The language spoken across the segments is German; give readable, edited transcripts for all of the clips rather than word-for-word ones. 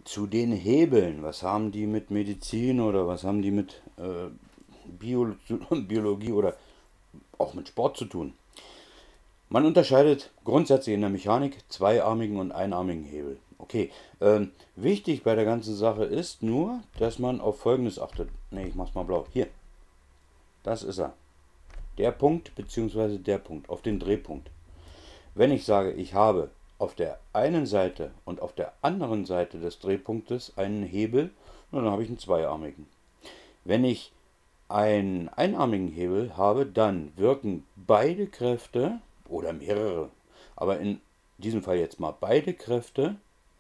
Zu den Hebeln, was haben die mit Medizin oder was haben die mit Bio Biologie oder auch mit Sport zu tun? Man unterscheidet grundsätzlich in der Mechanik zweiarmigen und einarmigen Hebel. Okay, wichtig bei der ganzen Sache ist nur, dass man auf Folgendes achtet. Ne, ich mach's mal blau. Hier, das ist er. Der Punkt bzw. der Punkt, auf den Drehpunkt. Wenn ich sage, ich habe auf der einen Seite und auf der anderen Seite des Drehpunktes einen Hebel, dann habe ich einen zweiarmigen. Wenn ich einen einarmigen Hebel habe, dann wirken beide Kräfte oder mehrere, aber in diesem Fall jetzt mal beide Kräfte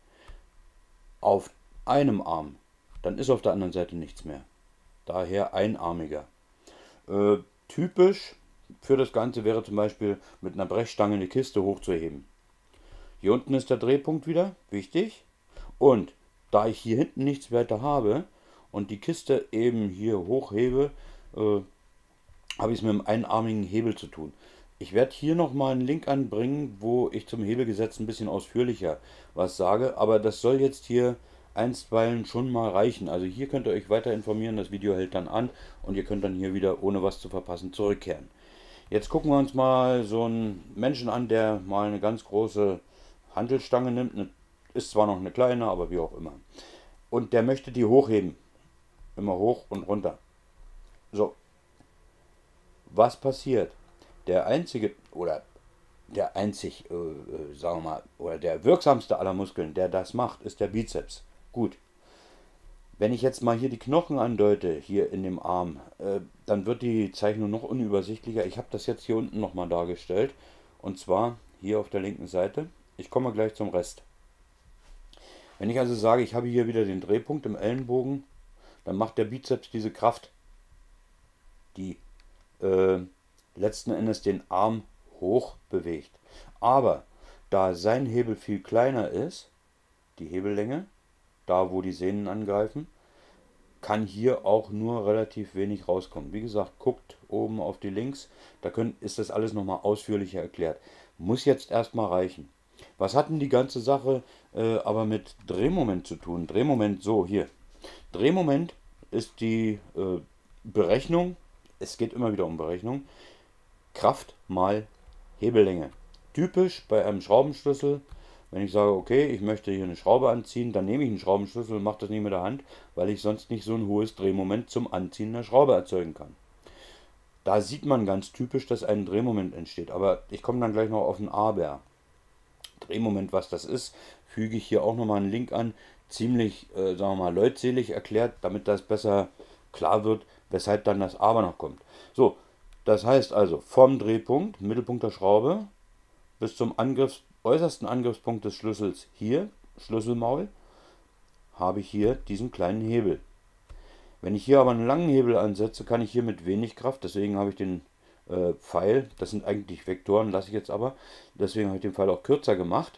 auf einem Arm. Dann ist auf der anderen Seite nichts mehr. Daher einarmiger. Äh, Typisch für das Ganze wäre zum Beispiel mit einer Brechstange eine Kiste hochzuheben. Hier unten ist der Drehpunkt wieder, wichtig. Und da ich hier hinten nichts weiter habe und die Kiste eben hier hochhebe, äh, habe ich es mit einem einarmigen Hebel zu tun. Ich werde hier nochmal einen Link anbringen, wo ich zum Hebelgesetz ein bisschen ausführlicher was sage, aber das soll jetzt hier einstweilen schon mal reichen. Also hier könnt ihr euch weiter informieren, das Video hält dann an und ihr könnt dann hier wieder, ohne was zu verpassen, zurückkehren. Jetzt gucken wir uns mal so einen Menschen an, der mal eine ganz große Hantelstange nimmt. Ist zwar noch eine kleine, aber wie auch immer. Und der möchte die hochheben. Immer hoch und runter. So, was passiert? Der einzige oder der einzig, sagen wir mal, oder der wirksamste aller Muskeln, der das macht, ist der Bizeps. Gut. Wenn ich jetzt mal hier die Knochen andeute, hier in dem Arm, dann wird die Zeichnung noch unübersichtlicher. Ich habe das jetzt hier unten nochmal dargestellt. Und zwar hier auf der linken Seite. Ich komme gleich zum Rest. Wenn ich also sage, ich habe hier wieder den Drehpunkt im Ellenbogen, dann macht der Bizeps diese Kraft, die äh, letzten Endes den Arm hoch bewegt. Aber da sein Hebel viel kleiner ist, die Hebellänge, da wo die Sehnen angreifen, kann hier auch nur relativ wenig rauskommen. Wie gesagt, guckt oben auf die Links, ist das alles nochmal ausführlicher erklärt. Muss jetzt erstmal reichen. Was hat denn die ganze Sache aber mit Drehmoment zu tun? Drehmoment, so hier. Drehmoment ist die Berechnung, es geht immer wieder um Berechnung, Kraft mal Hebellänge. Typisch bei einem Schraubenschlüssel, wenn ich sage, okay, ich möchte hier eine Schraube anziehen, dann nehme ich einen Schraubenschlüssel und mache das nicht mit der Hand, weil ich sonst nicht so ein hohes Drehmoment zum Anziehen der Schraube erzeugen kann. Da sieht man ganz typisch, dass ein Drehmoment entsteht. Aber ich komme dann gleich noch auf ein Aber. Drehmoment, was das ist, füge ich hier auch nochmal einen Link an. Ziemlich, sagen wir mal, leutselig erklärt, damit das besser klar wird, weshalb dann das Aber noch kommt. So, das heißt also, vom Drehpunkt, Mittelpunkt der Schraube, bis zum äußersten Angriffspunkt des Schlüssels hier, Schlüsselmaul, habe ich hier diesen kleinen Hebel. Wenn ich hier aber einen langen Hebel ansetze, kann ich hier mit wenig Kraft, deswegen habe ich den Pfeil, das sind eigentlich Vektoren, lasse ich jetzt aber, deswegen habe ich den Pfeil auch kürzer gemacht,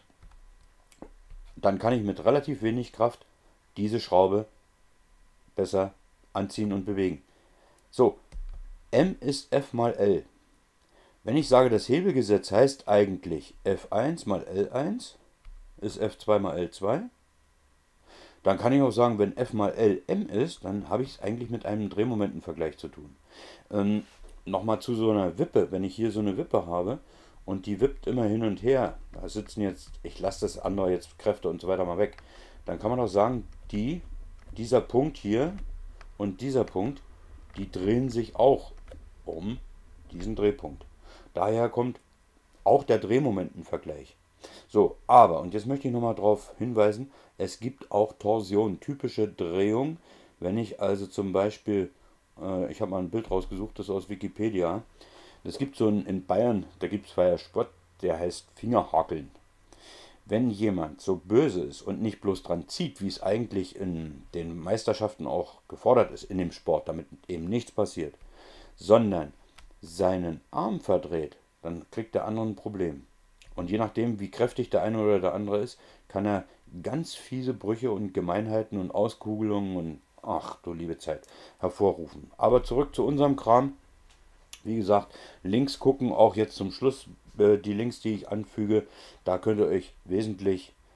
dann kann ich mit relativ wenig Kraft diese Schraube besser anziehen und bewegen. So, M ist F mal L. Wenn ich sage, das Hebelgesetz heißt eigentlich F1 mal L1 ist F2 mal L2, dann kann ich auch sagen, wenn F mal L M ist, dann habe ich es eigentlich mit einem Drehmomentenvergleich zu tun. Nochmal zu so einer Wippe, wenn ich hier so eine Wippe habe und die wippt immer hin und her, da sitzen jetzt, ich lasse das andere jetzt Kräfte und so weiter mal weg, dann kann man auch sagen, dieser Punkt hier und dieser Punkt, die drehen sich auch um diesen Drehpunkt. Daher kommt auch der Drehmomentenvergleich. So, aber, und jetzt möchte ich nochmal darauf hinweisen, es gibt auch Torsion, typische Drehung. Wenn ich also zum Beispiel, ich habe mal ein Bild rausgesucht, das ist aus Wikipedia. Es gibt so einen, in Bayern, da gibt es zwar Sport, der heißt Fingerhakeln. Wenn jemand so böse ist und nicht bloß dran zieht, wie es eigentlich in den Meisterschaften auch gefordert ist in dem Sport, damit eben nichts passiert, sondern seinen Arm verdreht, dann kriegt der andere ein Problem. Und je nachdem, wie kräftig der eine oder der andere ist, kann er ganz fiese Brüche und Gemeinheiten und Auskugelungen und ach du liebe Zeit hervorrufen. Aber zurück zu unserem Kram. Wie gesagt, Links gucken, auch jetzt zum Schluss die Links, die ich anfüge, da könnt ihr euch wesentlich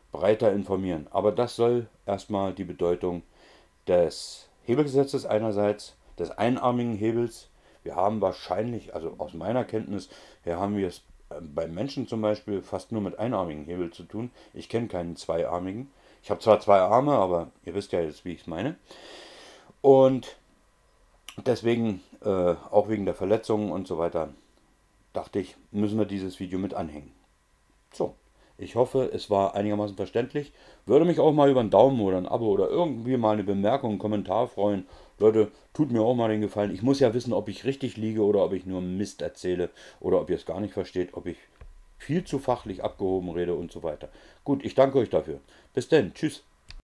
breiter informieren. Aber das soll erstmal die Bedeutung des Hebelgesetzes einerseits, des einarmigen Hebels. Wir haben wahrscheinlich, also aus meiner Kenntnis her, haben wir es beim Menschen zum Beispiel fast nur mit einarmigen Hebel zu tun. Ich kenne keinen zweiarmigen. Ich habe zwar zwei Arme, aber ihr wisst ja jetzt, wie ich es meine. Und deswegen, auch wegen der Verletzungen und so weiter, dachte ich, müssen wir dieses Video mit anhängen. So, ich hoffe, es war einigermaßen verständlich. Würde mich auch mal über einen Daumen oder ein Abo oder irgendwie mal eine Bemerkung, einen Kommentar freuen. Leute, tut mir auch mal den Gefallen. Ich muss ja wissen, ob ich richtig liege oder ob ich nur Mist erzähle oder ob ihr es gar nicht versteht, ob ich viel zu fachlich abgehoben rede und so weiter. Gut, ich danke euch dafür. Bis denn. Tschüss.